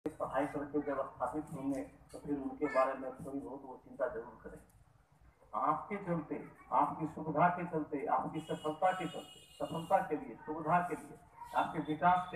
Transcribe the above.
पढ़ाई करके जब स्थापित होंगे तो फिर उनके बारे में थोड़ी बहुत वो चिंता जरूर करें। आपके चलते, आपकी सुविधा के चलते, आपकी सफलता के चलते, सफलता के लिए, सुविधा के लिए, आपके विकास के